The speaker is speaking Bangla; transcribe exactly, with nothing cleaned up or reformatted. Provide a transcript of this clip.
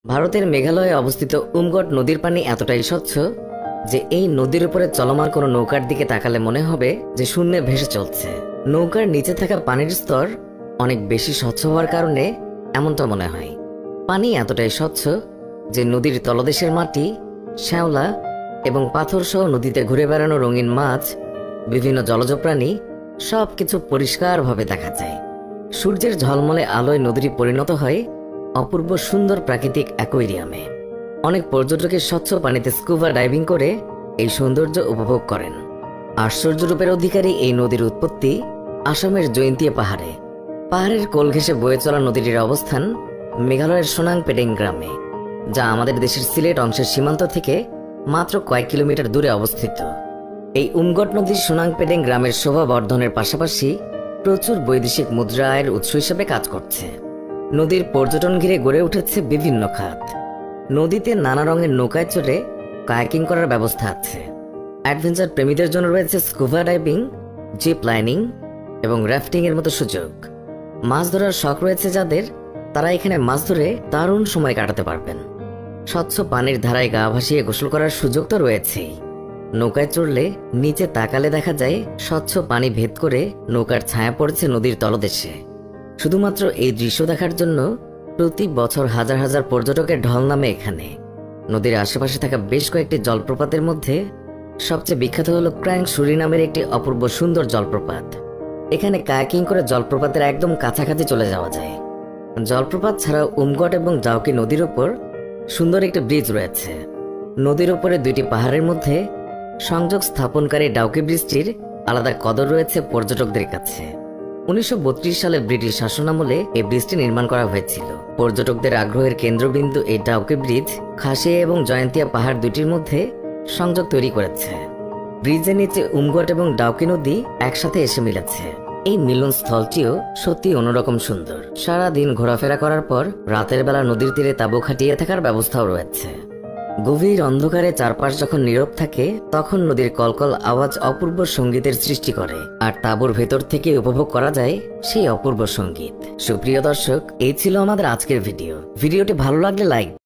ভারতের মেঘালয়ে অবস্থিত উমগট নদীর পানি এতটাই স্বচ্ছ যে এই নদীর উপরে চলমান কোনো নৌকার দিকে তাকালে মনে হবে যে শূন্যে ভেসে চলছে। নৌকার নিচে থাকা পানির স্তর অনেক বেশি স্বচ্ছ হওয়ার কারণে এমনটা মনে হয়। পানি এতটাই স্বচ্ছ যে নদীর তলদেশের মাটি, শ্যাওলা এবং পাথর সহ নদীতে ঘুরে বেড়ানো রঙিন মাছ, বিভিন্ন জলজ প্রাণী সবকিছু পরিষ্কারভাবে দেখা যায়। সূর্যের ঝলমলে আলোয় নদীটি পরিণত হয় অপূর্ব সুন্দর প্রাকৃতিক অ্যাকোয়ারিয়ামে। অনেক পর্যটকের স্বচ্ছ পানিতে স্কুবা ডাইভিং করে এই সৌন্দর্য উপভোগ করেন। আশ্চর্যরূপের অধিকারী এই নদীর উৎপত্তি আসামের জৈন্তিয়া পাহাড়ে। পাহাড়ের কোল ঘেঁষে বয়ে চলা নদীটির অবস্থান মেঘালয়ের সোনাং পেডেং গ্রামে, যা আমাদের দেশের সিলেট অংশের সীমান্ত থেকে মাত্র কয়েক কিলোমিটার দূরে অবস্থিত। এই উমগট নদীর সোনাং পেডেং গ্রামের শোভা বর্ধনের পাশাপাশি প্রচুর বৈদেশিক মুদ্রা আয়ের উৎস হিসেবে কাজ করছে। নদীর পর্যটন ঘিরে গড়ে উঠেছে বিভিন্ন খাত। নদীতে নানা রঙের নৌকায় চড়ে কায়াকিং করার ব্যবস্থা আছে। অ্যাডভেঞ্চার প্রেমীদের জন্য রয়েছে স্কুবা ডাইভিং, জিপ লাইনিং এবং রাফটিং এর মতো সুযোগ। মাছ ধরার শখ রয়েছে যাদের, তারা এখানে মাছ ধরে দারুণ সময় কাটাতে পারবেন। স্বচ্ছ পানির ধারায় গা ভাসিয়ে গোসল করার সুযোগ তো রয়েছেই। নৌকায় চড়লে নিচে তাকালে দেখা যায় স্বচ্ছ পানি ভেদ করে নৌকার ছায়া পড়েছে নদীর তলদেশে। শুধুমাত্র এই দৃশ্য দেখার জন্য প্রতি বছর হাজার হাজার পর্যটকের ঢল নামে এখানে। নদীর আশেপাশে থাকা বেশ কয়েকটি জলপ্রপাতের মধ্যে সবচেয়ে বিখ্যাত হল ক্র্যাঙ্ক সুরি নামের একটি অপূর্ব সুন্দর জলপ্রপাত। এখানে কায়াকিং করে জলপ্রপাতের একদম কাছাকাছি চলে যাওয়া যায়। জলপ্রপাত ছাড়াও উমগট এবং দাওকি নদীর উপর সুন্দর একটি ব্রিজ রয়েছে। নদীর উপরে দুইটি পাহাড়ের মধ্যে সংযোগ স্থাপনকারী ডাউকি ব্রিজটির আলাদা কদর রয়েছে পর্যটকদের কাছে। উনিশশো বত্রিশ সালে ব্রিটিশ শাসনামলে এই ব্রিজটি নির্মাণ করা হয়েছিল। পর্যটকদের আগ্রহের কেন্দ্রবিন্দু এই ডাউকি ব্রিজ খাসিয়া এবং জয়ন্তিয়া পাহাড় দুটির মধ্যে সংযোগ তৈরি করেছে। ব্রিজের নিচে উমগট এবং ডাউকি নদী একসাথে এসে মিলেছে। এই মিলন স্থলটিও সত্যি অন্যরকম সুন্দর। সারা দিন ঘোরাফেরা করার পর রাতের বেলা নদীর তীরে তাঁবু খাটিয়ে থাকার ব্যবস্থাও রয়েছে। গভীর অন্ধকারে চারপাশ যখন নীরব থাকে তখন নদীর কলকল আওয়াজ অপূর্ব সঙ্গীতের সৃষ্টি করে, আর তাঁবুর ভেতর থেকে উপভোগ করা যায় সেই অপূর্ব সঙ্গীত। সুপ্রিয় দর্শক, এই ছিল আমাদের আজকের ভিডিও। ভিডিওটি ভালো লাগলে লাইক